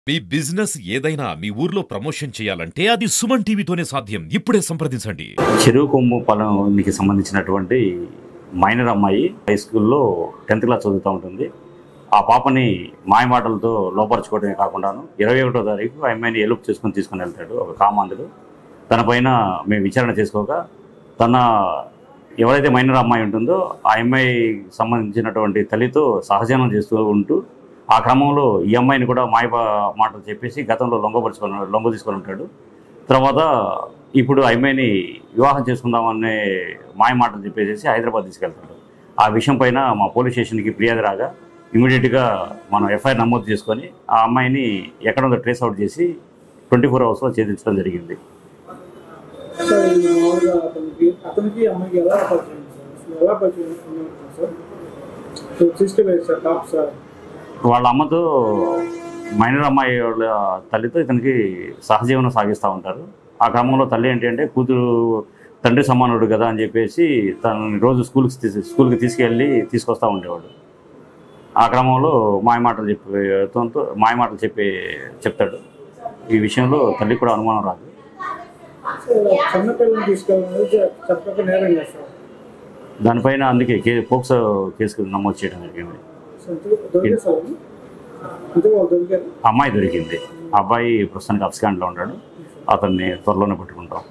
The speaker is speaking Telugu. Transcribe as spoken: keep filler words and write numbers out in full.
మీ బిజినెస్ ఏదైనా మీ ఊర్లో ప్రమోషన్ చేయాలంటే అది సుమన్ టీవీతోనే సాధ్యం. ఇప్పుడే సంప్రదించండి. చెరువు కొమ్ము పొలానికి సంబంధించినటువంటి మైనర్ అమ్మాయి హై స్కూల్లో టెన్త్ క్లాస్ చదువుతూ ఉంటుంది. ఆ పాపని మాయమాటలతో లోపరుచుకోవడమే కాకుండాను ఇరవై ఒకటో తారీఖు ఆ అమ్మాయిని ఎలుపు చేసుకొని తీసుకుని వెళ్తాడు ఒక కామాంధుడు. తన పైన మేము విచారణ చేసుకోగా తన ఎవరైతే మైనర్ అమ్మాయి ఉంటుందో ఆ అమ్మాయి సంబంధించినటువంటి తల్లితో సహజనం చేస్తూ ఉంటూ ఆ క్రమంలో ఈ అమ్మాయిని కూడా మాయ మాటలు చెప్పేసి గతంలో లొంగపరుచుకొని లొంగ తీసుకొని ఉంటాడు. తర్వాత ఇప్పుడు ఆ అమ్మాయిని వివాహం చేసుకుందామనే మాయ మాటలు చెప్పేసి హైదరాబాద్ తీసుకెళ్తాడు. ఆ విషయం పైన మా పోలీస్ స్టేషన్కి ఫిర్యాదు రాగా ఇమీడియట్గా మనం ఎఫ్ఐఆర్ నమోదు చేసుకొని ఆ అమ్మాయిని ఎక్కడ ఉందో ట్రేస్ అవుట్ చేసి ట్వంటీ ఫోర్ అవర్స్లో ఛేదించడం జరిగింది. వాళ్ళ అమ్మతో మైనర్ అమ్మాయి వాళ్ళ తల్లితో ఇతనికి సహజీవనం సాగిస్తూ ఉంటారు. ఆ క్రమంలో తల్లి ఏంటి అంటే కూతురు తండ్రి సమానుడు కదా అని చెప్పేసి తనని రోజు స్కూల్కి తీసి స్కూల్కి తీసుకెళ్ళి తీసుకొస్తూ ఉండేవాడు. ఆ క్రమంలో మాయమాటలు చెప్పి మాయమాటలు చెప్పి చెప్తాడు. ఈ విషయంలో తల్లి కూడా అనుమానం రాదు. దానిపైన అందుకే కే పోక్సో కేసు నమోదు చేయడం జరిగింది. అమ్మాయి దొరికింది. అబ్బాయి ప్రస్తుతానికి అబ్స్కాండ్లో ఉంటాడు. అతన్ని త్వరలోనే పట్టుకుంటాం.